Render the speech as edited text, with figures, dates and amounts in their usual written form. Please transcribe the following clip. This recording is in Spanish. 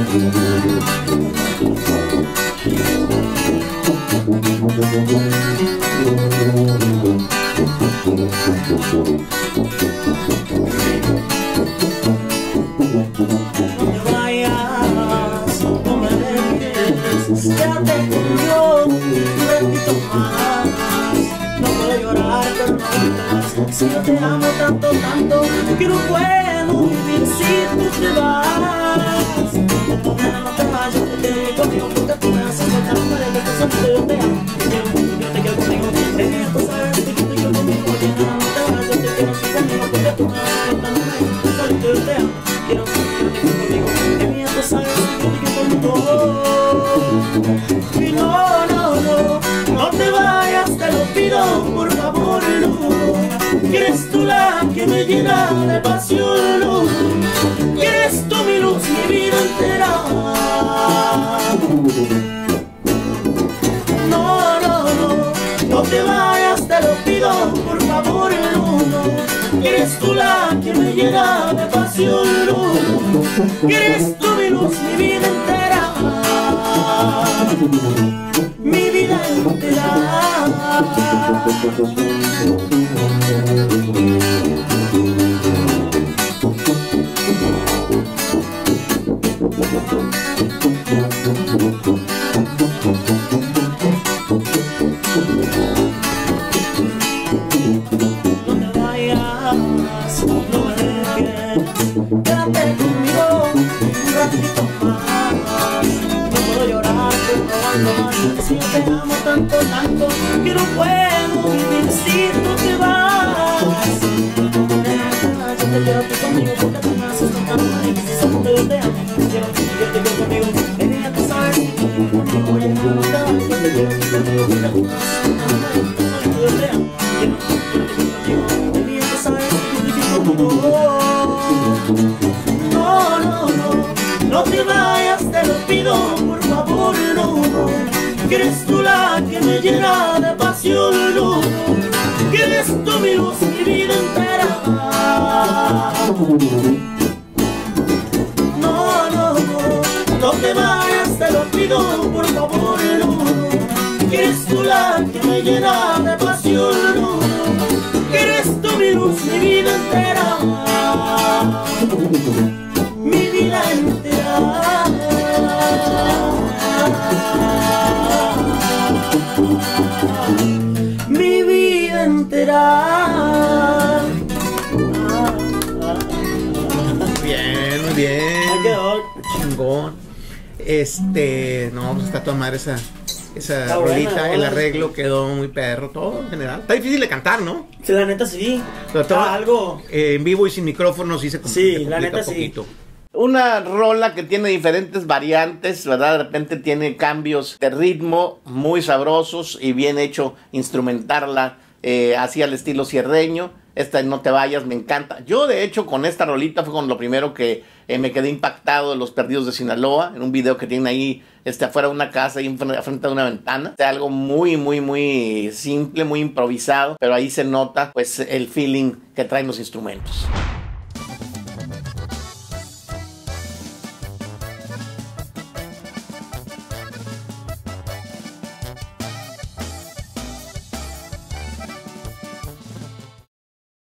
vayas, no me dejes, quédate conmigo un ratito más. No puedo llorar, pero no aguanto más. Si yo te amo tanto, tanto, que no puedo vivir si tú te vas. No te vayas, quédate conmigo, porque tú me haces falta. No me dejes, que solamente yo te amo. Yo te quiero conmigo, tú sabes que yo te quiero conmigo. No te vayas, te quiero conmigo, porque tú me haces falta. No me dejes, que solamente yo te amo. Quiero que te quiero conmigo, tú sabes que yo te quiero conmigo. Y no, no, no, no te vayas, te lo pido, por favor, no. Que eres tú la que me llena de pasión, no. Que eres tú mi luz, mi vida entera. No, no, no, no te vayas, te lo pido, por favor, no. Que eres tú la que me llena de pasión, no. Que eres tú mi luz, mi vida entera. Mi vida entera. No te vayas, no me dejes, quédate conmigo un ratito más. No puedo llorar, pero no aguanto más. Si yo te amo tanto, tanto, que no puedo vivir si tú te vas. Yo te quiero aquí conmigo, porque tú me haces falta. No me dejes, si solamente yo te amo. Yo te quiero conmigo, baby, tú sabes que yo te quiero conmigo. Oye, no te vayas, yo te quiero aquí conmigo, porque tú me haces falta. No me dejes, si solamente yo te amo. Baby, tú sabes que yo te quiero conmigo. No, no, no, no te vayas, te lo pido, por favor, no. Que eres tú la que me llena de pasión, no. Que eres tú mi luz, mi vida entera. No, no, no, no te vayas, te lo pido, por favor, no. Que eres tú la que me llena de pasión, no. Que eres tú mi luz, mi vida entera. Mi vida entera. Mi vida entera. Bien, muy bien. Ahí quedó. Chingón. No, pues está toda madre esa Está rolita, buena, el ¿no? arreglo quedó muy perro, todo en general. Está difícil de cantar, ¿no? Sí, la neta sí. Pero todo, Algo. en vivo y sin micrófono sí se Sí, complica la neta un sí. poquito. Una rola que tiene diferentes variantes, ¿verdad? De repente tiene cambios de ritmo muy sabrosos y bien hecho instrumentarla así al estilo sierreño. Esta No Te Vayas me encanta. Yo de hecho con esta rolita fue con lo primero que me quedé impactado de Los Perdidos de Sinaloa, en un video que tienen ahí afuera de una casa, ahí frente de una ventana. Algo muy, muy, muy simple, muy improvisado, pero ahí se nota pues el feeling que traen los instrumentos.